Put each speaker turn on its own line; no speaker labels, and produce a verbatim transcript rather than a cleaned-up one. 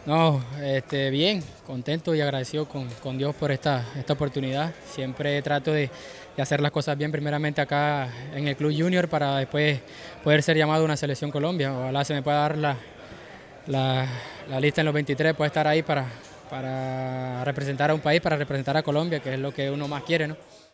No, este, bien, contento y agradecido con, con Dios por esta, esta oportunidad. Siempre trato de, de hacer las cosas bien, primeramente acá en el Club Junior, para después poder ser llamado a una selección Colombia. Ojalá se me pueda dar la, la, la lista en los veintitrés, puede estar ahí para, para representar a un país, para representar a Colombia, que es lo que uno más quiere, ¿no?